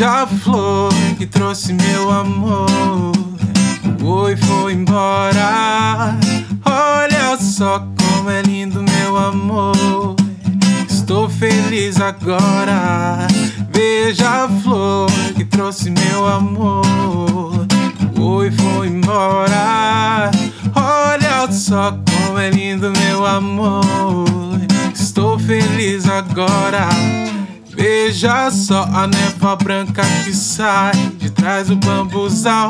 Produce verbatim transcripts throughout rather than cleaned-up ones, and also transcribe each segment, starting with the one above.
beija-flor que trouxe meu amor. Oi, foi embora. Olha só como é lindo meu amor. Estou feliz agora. Beija-flor que trouxe meu amor. Oi, foi embora. Olha só como é lindo meu amor. Estou feliz agora. Veja só a névoa branca que sai de trás do bambuzal.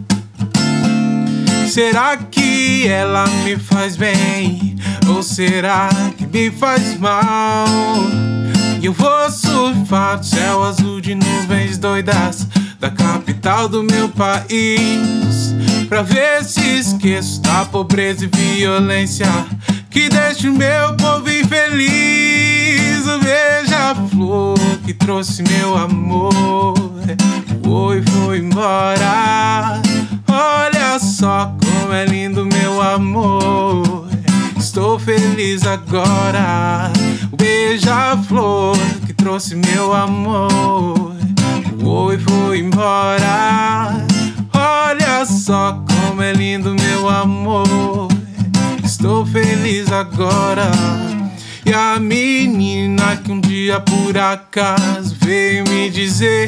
Será que ela me faz bem? Ou será que me faz mal? E eu vou surfar no céu azul de nuvens doidas da capital do meu país, pra ver se esqueço da pobreza e violência que deixa o meu povo infeliz. O beija-flor que trouxe meu amor. Oi, foi embora. Olha só como é lindo meu amor. Estou feliz agora. O beija-flor que trouxe meu amor. Oi, foi embora. Olha só como é lindo meu amor. Estou feliz agora. E a menina que um dia por acaso veio me dizer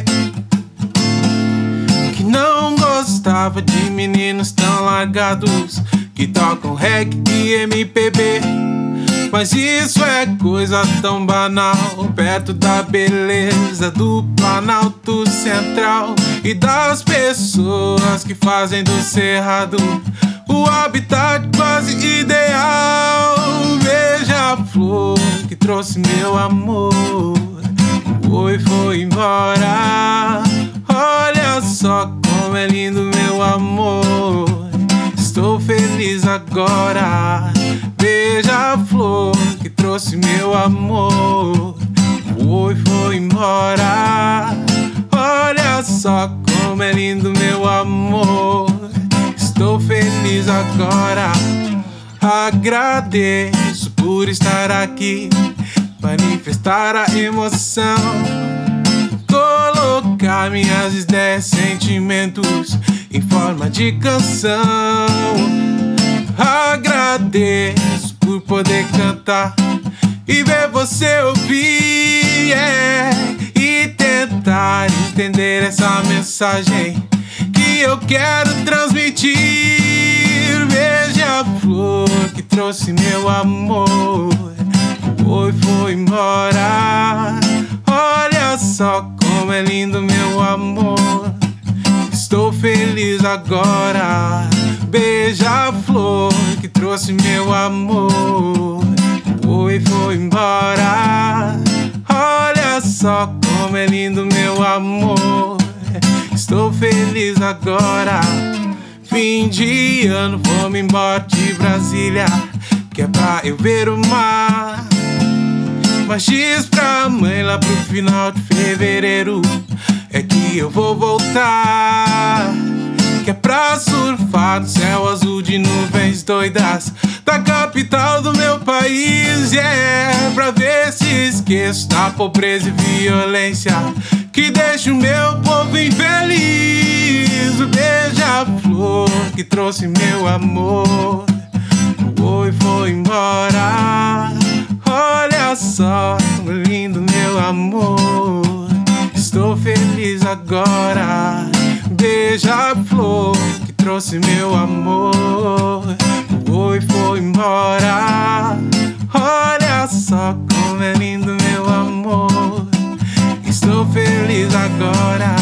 que não gostava de meninos tão largados que tocam reggae e M P B. Mas isso é coisa tão banal perto da beleza do Planalto Central e das pessoas que fazem do Cerrado o habitat quase ideal. Beija-flor que trouxe meu amor. Oi, foi embora. Olha só como é lindo meu amor. Estou feliz agora. Beija-flor que trouxe meu amor. Oi, foi embora. Olha só como é lindo meu amor. Estou feliz agora. Agradeço por estar aqui, manifestar a emoção, colocar minhas ideias, sentimentos em forma de canção. Agradeço por poder cantar e ver você ouvir, yeah, e tentar entender essa mensagem que eu quero transmitir. Beija-flor que trouxe meu amor. Oi, foi embora. Olha só como é lindo meu amor. Estou feliz agora. Beija-flor que trouxe meu amor. Oi, foi embora. Olha só como é lindo meu amor. Estou feliz agora. Fim de ano, vou-me embora de Brasília, que é pra eu ver o mar. Mas diz pra mãe lá pro final de fevereiro é que eu vou voltar, que é pra surfar no céu azul de nuvens doidas da capital do meu país, yeah, pra ver se esqueço da pobreza e violência que deixa o meu povo infeliz. O beija-flor que trouxe meu amor. Oi, foi embora. Olha só como é lindo meu amor. Estou feliz agora. Beija-flor que trouxe meu amor. Oi, foi embora. Olha só como é lindo meu amor. Estou feliz agora.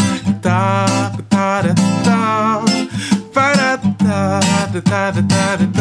Para